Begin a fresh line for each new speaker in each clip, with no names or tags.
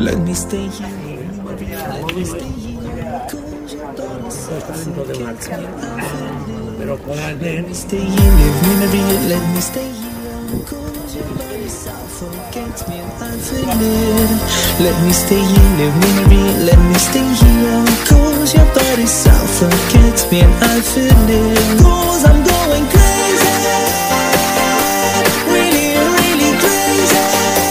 Let me stay here. Let me stay here. Cause your body suffocates me. Let me stay here. Live memory. Let me stay here. Cause your body suffocates me. I feel it. Let me stay here. Live memory. Let me stay here. Cause your body suffocates me. I feel it. Cause I'm going crazy. Really, really crazy.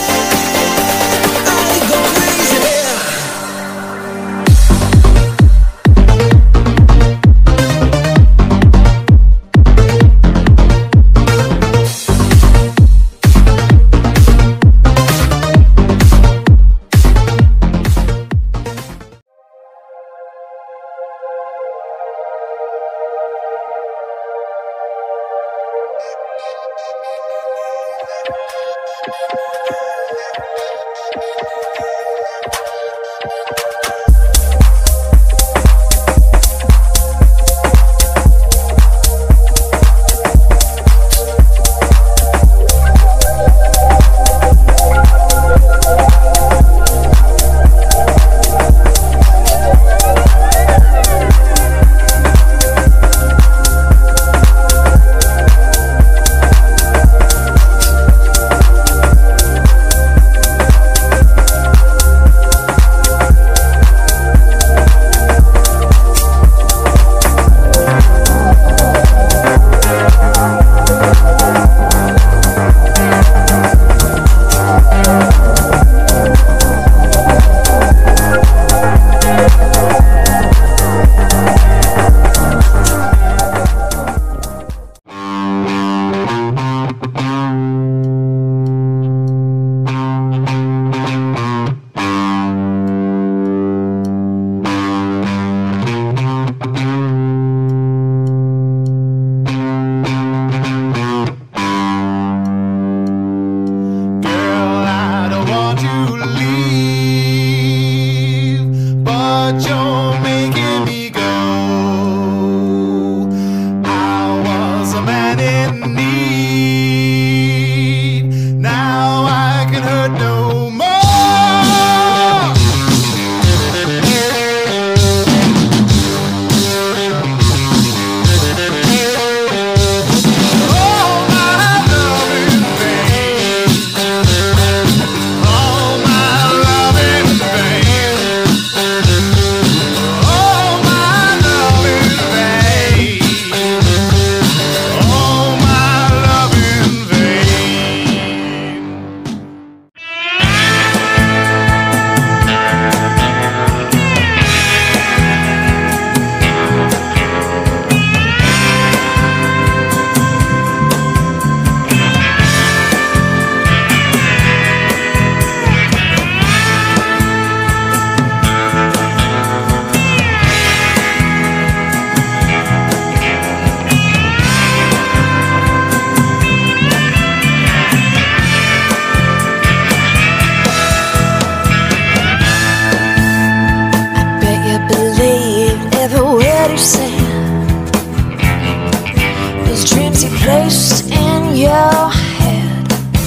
Those dreams you placed in your head,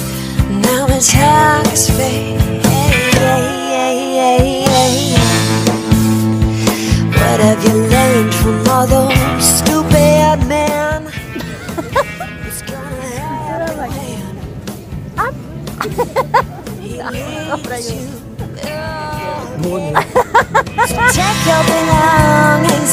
now it's hard as fate. What have you learned from all those stupid men? It's gonna happen. He needs you. So take your belongings